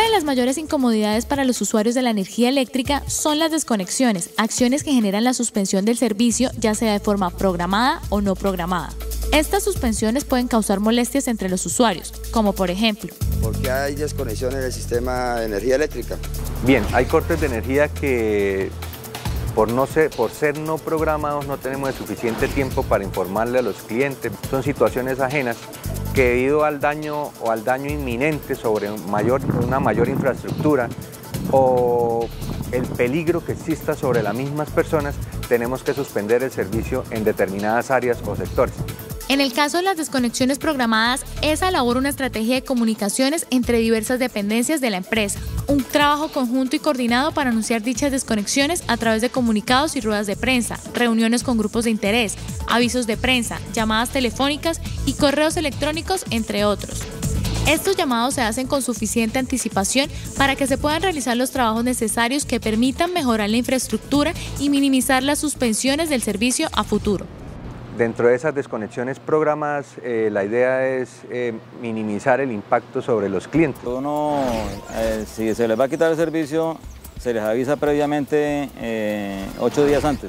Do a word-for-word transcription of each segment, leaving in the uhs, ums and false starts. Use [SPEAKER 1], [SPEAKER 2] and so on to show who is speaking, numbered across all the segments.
[SPEAKER 1] de las mayores incomodidades para los usuarios de la energía eléctrica son las desconexiones, acciones que generan la suspensión del servicio, ya sea de forma programada o no programada. Estas suspensiones pueden causar molestias entre los usuarios, como por ejemplo:
[SPEAKER 2] ¿por qué hay desconexiones del sistema de energía eléctrica?
[SPEAKER 3] Bien, hay cortes de energía que por, no ser, por ser no programados no tenemos el suficiente tiempo para informarle a los clientes. Son situaciones ajenas que debido al daño o al daño inminente sobre mayor, una mayor infraestructura o el peligro que exista sobre las mismas personas, tenemos que suspender el servicio en determinadas áreas o sectores.
[SPEAKER 1] En el caso de las desconexiones programadas, esa elabora una estrategia de comunicaciones entre diversas dependencias de la empresa, un trabajo conjunto y coordinado para anunciar dichas desconexiones a través de comunicados y ruedas de prensa, reuniones con grupos de interés, avisos de prensa, llamadas telefónicas y correos electrónicos, entre otros. Estos llamados se hacen con suficiente anticipación para que se puedan realizar los trabajos necesarios que permitan mejorar la infraestructura y minimizar las suspensiones del servicio a futuro.
[SPEAKER 3] Dentro de esas desconexiones programadas, eh, la idea es eh, minimizar el impacto sobre los clientes.
[SPEAKER 4] Uno, eh, si se les va a quitar el servicio, se les avisa previamente eh, ocho días antes,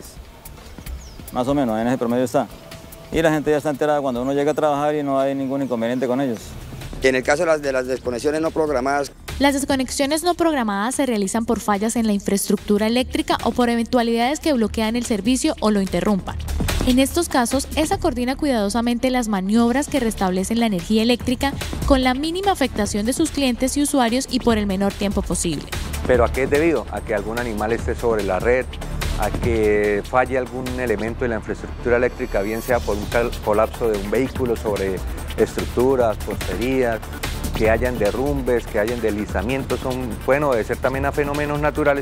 [SPEAKER 4] más o menos, en ese promedio está. Y la gente ya está enterada cuando uno llega a trabajar y no hay ningún inconveniente con ellos.
[SPEAKER 2] Y en el caso de las, de las desconexiones no programadas,
[SPEAKER 1] las desconexiones no programadas se realizan por fallas en la infraestructura eléctrica o por eventualidades que bloquean el servicio o lo interrumpan. En estos casos, ESA coordina cuidadosamente las maniobras que restablecen la energía eléctrica con la mínima afectación de sus clientes y usuarios y por el menor tiempo posible.
[SPEAKER 3] ¿Pero a qué es debido? A que algún animal esté sobre la red, a que falle algún elemento de la infraestructura eléctrica, bien sea por un colapso de un vehículo sobre estructuras, posterías, que hayan derrumbes, que hayan deslizamientos, son, pueden obedecer también a fenómenos naturales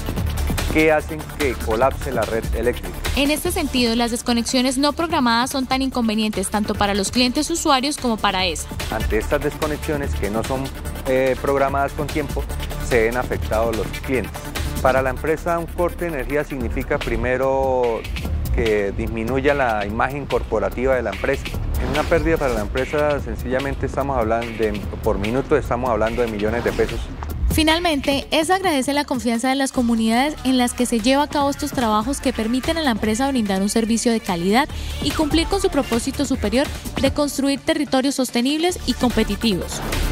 [SPEAKER 3] que hacen que colapse la red eléctrica.
[SPEAKER 1] En este sentido, las desconexiones no programadas son tan inconvenientes tanto para los clientes usuarios como para ESA.
[SPEAKER 3] Ante estas desconexiones que no son eh, programadas con tiempo, se ven afectados los clientes. Para la empresa, un corte de energía significa primero que disminuya la imagen corporativa de la empresa. En una pérdida para la empresa, sencillamente estamos hablando de, por minuto estamos hablando de millones de pesos.
[SPEAKER 1] Finalmente, ESA agradece la confianza de las comunidades en las que se lleva a cabo estos trabajos que permiten a la empresa brindar un servicio de calidad y cumplir con su propósito superior de construir territorios sostenibles y competitivos.